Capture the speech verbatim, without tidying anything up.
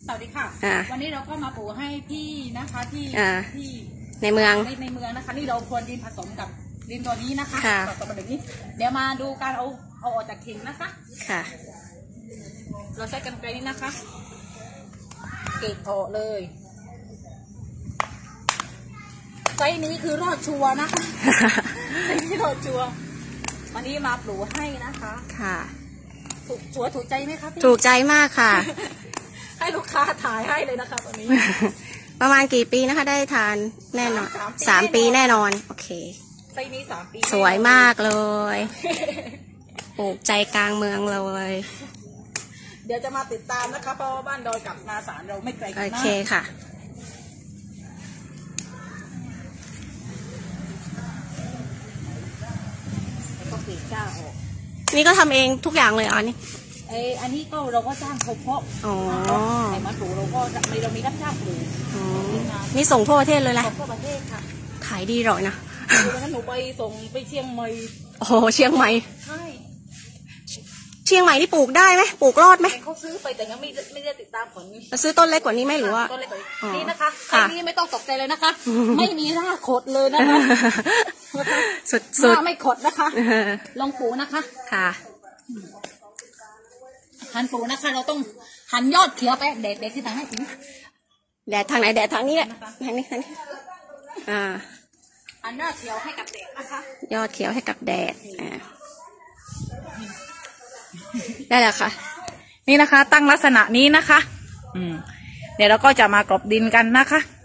สวัสดีค่ะวันนี้เราก็มาปลูกให้พี่นะคะที่ที่ในเมืองในในเมืองนะคะนี่เราควรดินผสมกับดินตัวนี้นะคะผสมกับแบบนี้เดี๋ยวมาดูการเอาเอาออกจากเข่งนะคะค่ะเราใช้กรรไกรนี้นะคะเก็บออกเลยไซส์นี้คือรอดชัวนะคะไซส์นี้รอดชัววันนี้มาปลูกให้นะคะค่ะถูกชัวถูกใจไหมคะพี่ถูกใจมากค่ะให้ลูกค้าถ่ายให้เลยนะคะตอนนี้ประมาณกี่ปีนะคะได้ทานแน่นอนสามปีแน่นอนโอเคไซส์นี้สามปีสวยมากเลยปลูกใจกลางเมืองเลยเดี๋ยวจะมาติดตามนะคะเพราะว่าบ้านดอยกับนาสารเราไม่ไกลกันมากโอเคค่ะแล้วก็ปีกก้าออกนี่ก็ทำเองทุกอย่างเลยอ๋อนี่เอออันนี้ก็เราก็จ้างเขาเพาะอ๋อไอ้มาปลูกเราก็เรามีรับจ้างปลูกนี่ส่งทั่วประเทศเลยแหละส่งทั่วประเทศค่ะขายดีหรอนะงั้นหนูไปส่งไปเชียงใหม่โอ้เชียงใหม่ใช่เชียงใหม่นี่ปลูกได้ไหมปลูกรอดไหมเขาซื้อไปแต่ยังไม่ไม่ได้ติดตามผลจะซื้อต้นเล็กกว่านี้ไหมหรือว่าต้นเล็กกว่านี้นี่นะคะไอ้นี่ไม่ต้องตกใจเลยนะคะไม่มีรากขดเลยนะคะสุดสุดไม่ขดนะคะลองปลูกนะคะค่ะหันปลูกนะคะเราต้องหันยอดเขียวไปแดดแดดที่ทางไหนถึงแดดทางไหนแดดทางนี้แหละทางนี้ทางนี้อ่าหันยอดเขียวให้กับแดดนะคะยอดเขียวให้กับแดดอ่าได้แล้วค่ะนี่นะคะตั้งลักษณะนี้นะคะอืมเดี๋ยวเราก็จะมากรบดินกันนะคะ